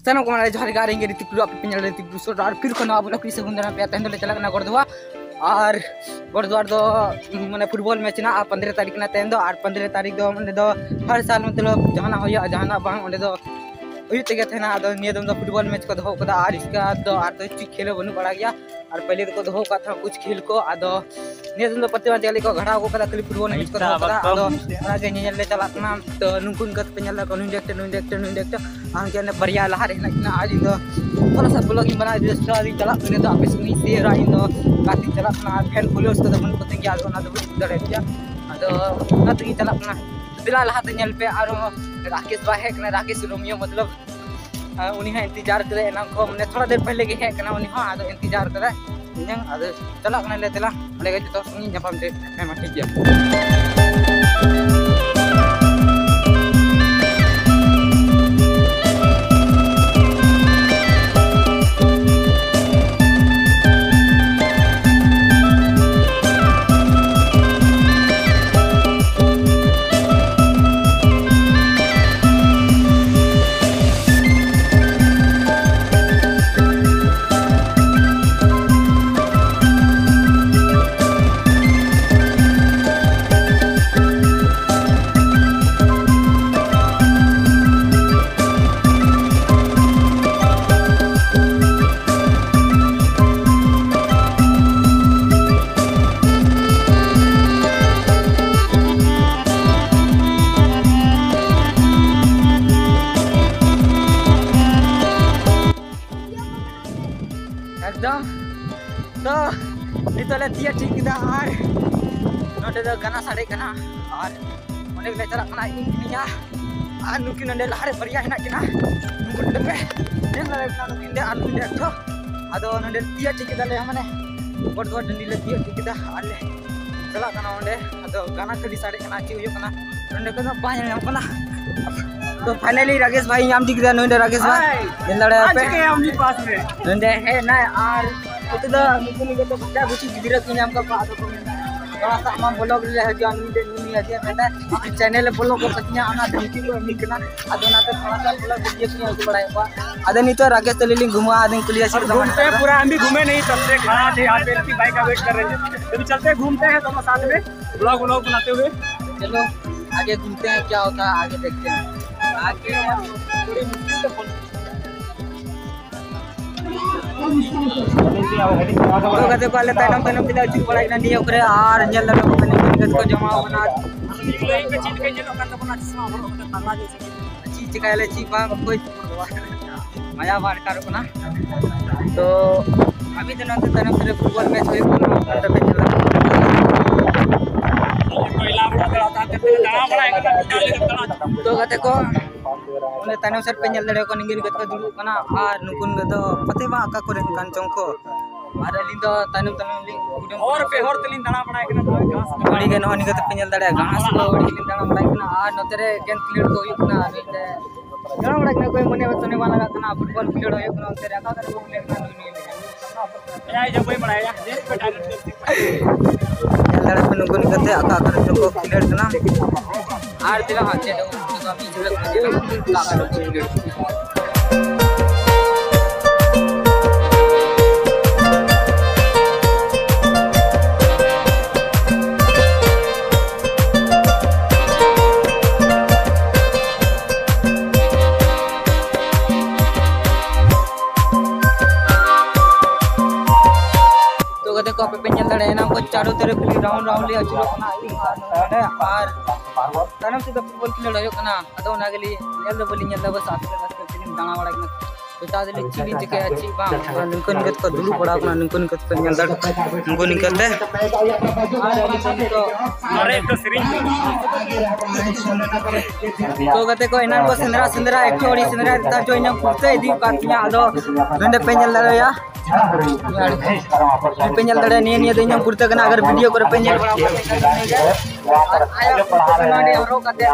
Sana ko mana jari garing gari tikru api penyal dari tikru so dar फिर kono abuna kris segunda na peta hendole chala kana gordwa और गौरद्वार दो मैंने football match ना 15 तारीख ना तेन दो और 15 तारीख दो मैंने दो हर साल मतलब जहाना हो या जहाना बांग उन्हें दो हुई तक थे ना दो नियम दो फुटबॉल मैच को दो कदा और इसका दो और तो चीज खेले बनु पड़ा गया और पहले तो दो का था कुछ खेल को आदो नियम दो प्रतिभा जाली को घड़ा को कदा खाली फुटबॉल मैच को दो कदा आदो आगे नियल ले चला ना तो नुकुन का पेनल को नुडेक्ट आंके ने बरिया लहा रे ना आज दो थोड़ा सा ब्लॉगिंग बना दिया स्टोरी चला ने तो आपस में शेयर आई दो काती चला ना फैन फॉलोअर्स को मन को तंगी आदो ना दो दड़े दिया आदो ना तंगी चला ना दिला लहा तंगल पे और राकेश भाई है ना राकेश रोमियो मतलब उन्हीं है इंतजार करे ना को मैंने थोड़ा देर पहले के है ना उन्हीं हां आदो इंतजार करे इंजन आदो चला ना ले दिला अरे तो सुनी जब दे मैं ठीक है एकदम तो नितले दिया ठीक दा और नोडे द गाना साडे कना और ओने ले चला कना इनिया आ नुकी नोडे लहारे बरिया हेना कना नुकुन पे नेन ले कना नुकिन दे आनु दे तो आदो नोडे दिया ठीक दा ले माने बड़ बड़ डंडी ले दिया ठीक दा आले चला कना ओंडे आदो गाना खडी साडे कना ची हुयो कना नोडे कना बाय नाम कना तो फाइनली राकेश भाई नाम ठीक दा नोडे राकेश भाई दिलड़े पे हम भी पास में नोडे है ना और तो दा नुकुन के तो बच्चा बुची गिदिरा की नाम का पादो को थोड़ा सा हम ब्लॉग ले है जान नोडे नुनी है मेटा चैनल ब्लॉग को पतिया आना धमकी को निकना अदना तो थोड़ा सा ब्लॉग वीडियो की को बढ़ाए हुआ अदनी तो राकेश तलीली घुमा आदमी कुलिया से घूमते हैं पूरा हम भी घूमे नहीं चलते खड़ा थे यहाँ पे की बाइक का वेट कर रहे थे तो चलते घूमते हैं दोनों साथ में ब्लॉग बनाते हुए चलो आगे घूमते हैं क्या होता है आगे देखते हैं आगे थोड़ी मुश्किल तो तो कहते पहले तैनम किदा चुप पड़ा इना नहीं ओकरे और जल लगे को जमा बना यही पे चीज के जेलो का तो बना चश्मा हो तो ताला जैसे चीज कहले चीपा कोई मजा बार कर बना तो अभी दिनों से तैनम से फुटबॉल मैच होई तो पहला बड़ा था दाना बड़ा एक तो कहते को उन्हें तैनम सर पे जल दड़े को निगिर गत को दुरु कना और नुकुन गदो पते बा का करे कान चंको और अली दो तैनम लिंग और पे हर तलिन दाना बड़ा एक ना घास बड़ी के नोनी गत पे जल दड़े घास को बड़ी लिंग दाना बड़ा कना और नतरे गेम क्लियर को हुई कना नीते दाना बड़ा कना कोई मने वतने वाला कना फुटबॉल क्लियर होय कना तेरे का करे को प्लेयर कना नुनी या जब कोई बनाया जे पे टारगेट जल दड़े पे नुकुन गते आका करे को क्लियर कना और दिला हाथ से तो अभी झलक मुझे का करे को क्लियर देखो पे पेंजल दड़े ना को चारों तरफ राउंड ले अचरो कना और तनम से फुटबॉल खेल रयो कना अदो ना गेली नेल दो बोली नेल बस आते रास्ते फिल्म दाना वाला कना तो तादले चिली जके अच्छी बा निकन गत को दुलु पड़ा कना निकन गत पेंजल दड़ उनको निकलते तो अरे तो सिरिंज तो गते को इनान को सिंदरा एक थोड़ी सिंदरा ता जो इन पुरते दी काटिया अदो नंदे पेंजल दड़या पेंजल दड़े निये दे कुर्ता कना अगर वीडियो करे पेंजल बड़ा आया रो कते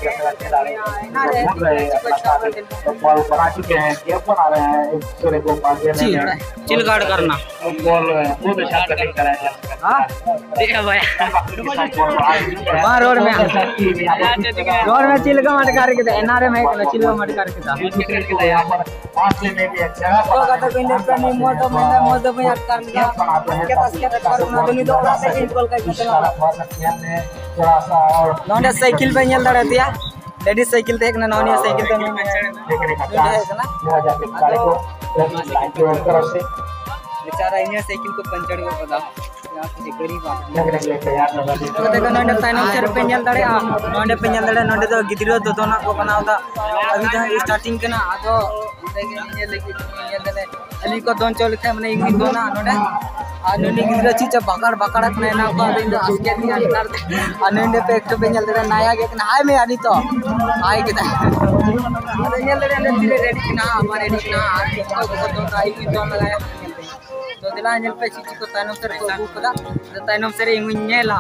चिल गार्ड करना हां देखा भाई वहां रोड में चिल का मट करके दे एनआरए में चिल का मट करके था तो कता पिंडे पे नहीं मोटो में याद कर लिया के पास के करूना दुनी दो से कॉल का नोंडे साइकिल पे चल दड़े दिया लेडीज साइकिल देख ना नौनी साइकिल तो नहीं बेचारा इन्हें साइकिल को पंचर को पता गरीब देखो नोंडे ताइनम से पेंजल दड़े नोंडे पेंजल दड़े नोंडे तो गिदिरो तो दोना को बनावता अभी तो स्टार्टिंग के ना आदो ये लेके दले अली को दोन चोल थे माने इंग दोना नोंडे नोंडे गिदिरो चीज बकड़ कने ना को दिन आस्के नहीं अंतर नोंडे पे एक पेंजल दड़े नाया के ना हाय में आनी तो हाय के पेंजल दड़े धीरे रेडी ना हमारे रेडी ना को दोन आई की दोन लगाया तो दिला अंजल पे चीची को ताइनम से को बुकदा ताइनम से इंग नेला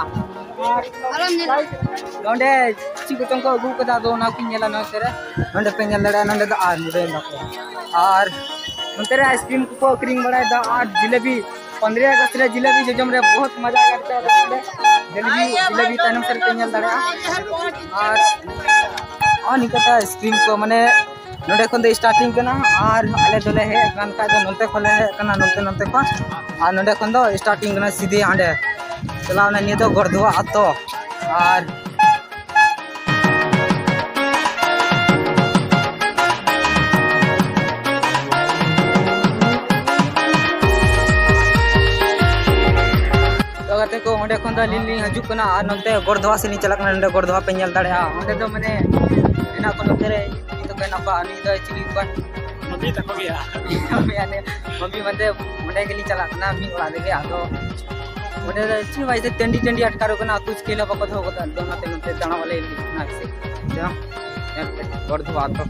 नोंडे चीची को तंको बुकदा दो ना की नेला न तेरे नोंडे पेंजल दड़े नोंडे द आर मुदे न और नोंतेरे आइसक्रीम को क्रीम बड़ा द आर जिलेबी 15 अगस्त रे जिलेबी जो जमरे बहुत मजा करते हैं जिलेबी ताइनम से पेंजल दड़े और निकटा आइसक्रीम को माने नोडे खन दे स्टार्टिंग कना और आले दोले है कान का दो नोते खोले है कना नोते को और नोडे खन दो स्टार्टिंग कना सीधे आंडे चलावना नि दो गरदुआ अतो और तो गते को ओंडे खन दो लिली हजू कना और नोते गरदुआ से नि चला कना नोडे गरदुआ पे नेल दाड़े ओंडे दो माने एना को नोते रे पानी दो चिली को मम्मी तक हो गया मम्मी मते मुंडे के लिए चला ना मी ओला देगे आदो मुंडे ची भाई से टेंडी अटकारो कना कुछ केला बकत हो गता दोना ते नते दाना वाले ना से जा गड़ दो बात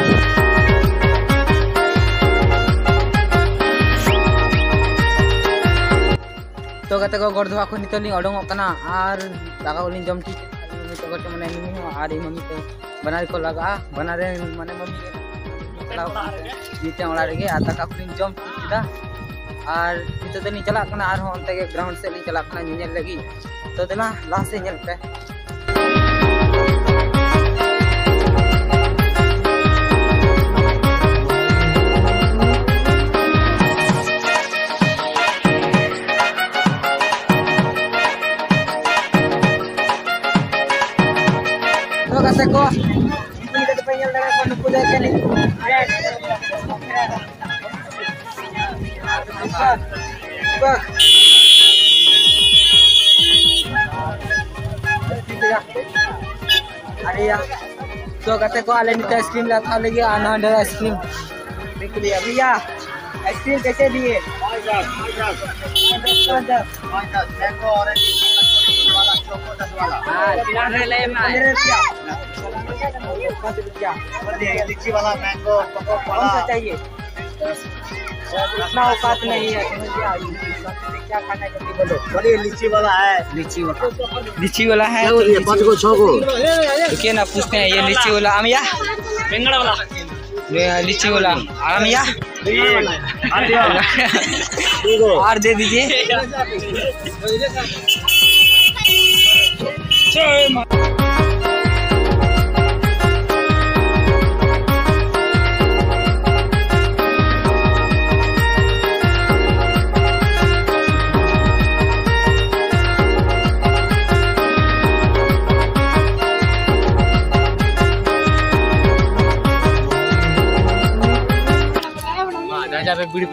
तो गते को गड़ दो को नितली अडंग कना आर दागा ओलिन जम ठीक तो गते माने मी आर मम्मी तो बना को लगा बना रे माने मम्मी नीचे ओड़ा रे आ दाका को जम किदा और निते तो नी चला कना आर होंते के ग्राउंड से नी चला कना निने लगी तो देना लास्ट से नेल पे तो कसे को पेंजल दड़े को नुकु दे के नी अरे यार तो कते को आले नीचे आइसक्रीम ला खा लेगी आनंद आइसक्रीम देख लिया भैया आइसक्रीम कैसे दिए मैंगो ऑरेंज वाला चोको वाला हां ले ले लीची वाला मैंगो पकोक वाला कौन सा चाहिए इतना औकात नहीं है क्या खाना है बोलो बोलिए लीची वाला है लीची वाला है 5 को 6 को देखिए ना पूछते हैं ये लीची वाला आमिया बेंगड़ा वाला ये लीची वाला आमिया और दे दीजिए राजा पे बीड़ी पे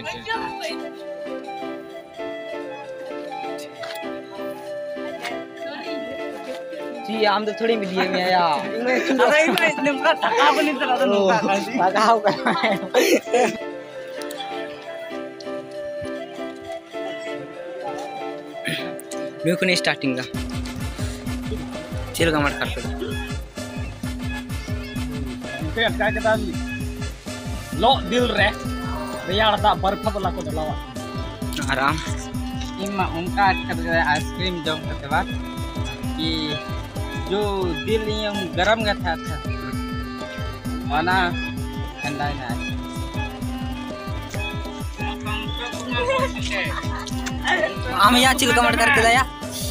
जी हम तो थोड़ी मिली है यार अरे भाई निम्का टका बनी तरह तो नुका टका हो गया मैं को नहीं स्टार्टिंग का चिल का मत कर क्या कहता लो दिल रे रियाड़ दा बर्फ वाला को डलावा आराम इमा उनका आइसक्रीम जम करते बाद कि जो दिल yang गरम गया था mana ठंडा है हम यहाँ चिल कमेंट करके दया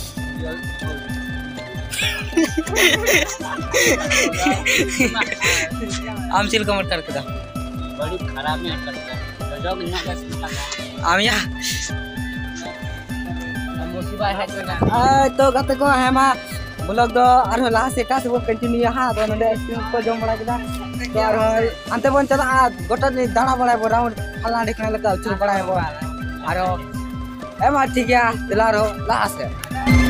हम चिल कमेंट करके दा बड़ी खराब है करता जब यहाँ का हम यहाँ तो कते को हेमा ब्लॉग दो और लास्ट एटा से वो कंटिन्यू यहाँ तो नंदे आइसक्रीम को जम बड़ा किदा तो और अंते बन चला गोटा ने दाना बड़ा बो राउंड फला देखने लगा उचर बड़ा है वो और हेमा ठीक है दिला रो लास्ट है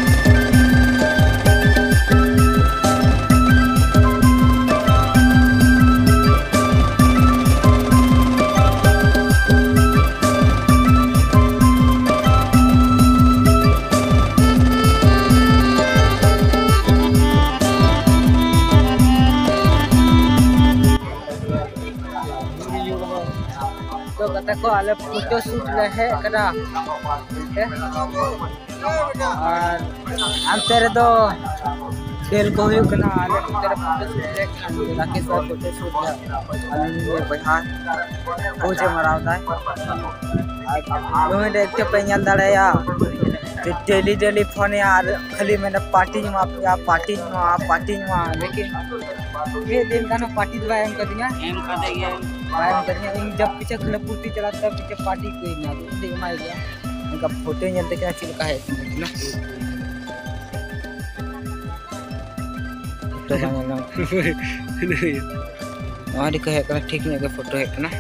तो कता को आले फोटो शूट रहे कदा और अंते रे दो खेल को हुई कना आले तेरे फोटो शूट देख लाके सो फोटो शूट आले बहार ओजे मरावदा है लोहे देखते पेñal दाड़े या डेली फोन यार खाली मैंने पार्टी में लेकिन ये दिन का ना पार्टी दवा एम कर देंगे जब पीछे खले पूर्ति चला तब पीछे पार्टी कोई ना देख मार गया उनका फोटो जल्दी क्या चिल का है ना फोटो बनाना हमारी कहे कर ठीक नहीं का फोटो है ना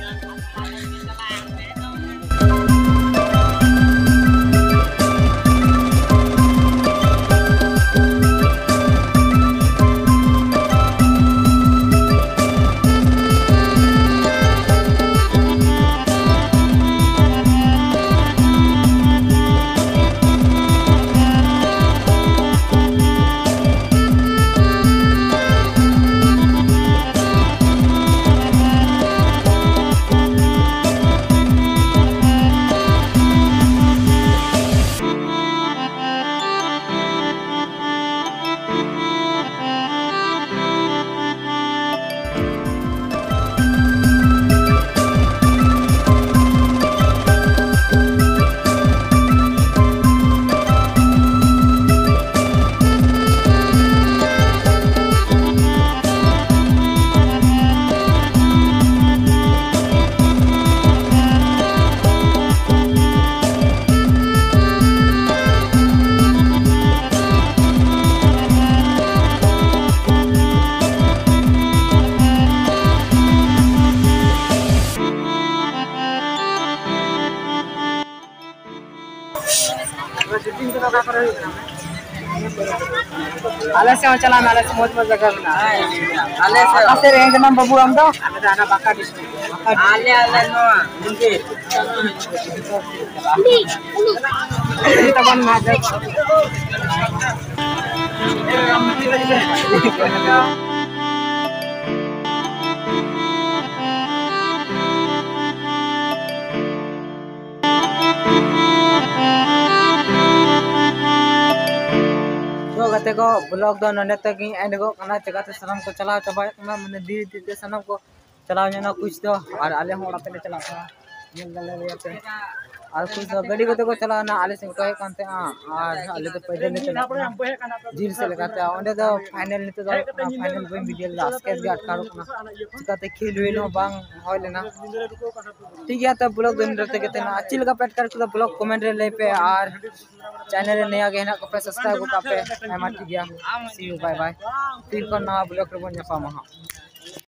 आले से चला आले से मौज मजा करना आले से रेंज नाम बाबू हम दो आना बाका डिस्ट्रिक्ट आले नो उनके तो बन ना कते को ब्लॉग दो नने तक एंड को कना जगह सनम को चलाव चबाय माने धीरे धीरे सनम को चलाव ना कुछ तो और आले होड़ा पे चला था मिल गले पे और कुछ तो गाड़ी को चलाना आले से कहे कानते और आले तो पैदल नहीं चला जीर से लगाते ओंडे तो फाइनल नहीं तो फाइनल बन वीडियो लास्ट के भी अटकारो ना चिकाते खेल हुइलो बांग होय लेना ठीक है तब ब्लॉग दिन रहते कहते ना अच्छी लगा पेट कर ब्लॉग कमेंट रे ले पे और चैनल नया गहना को पे सब्सक्राइब को पे एम ठीक है सी यू बाय बाय फिर को नया ब्लॉग रे बन जापा महा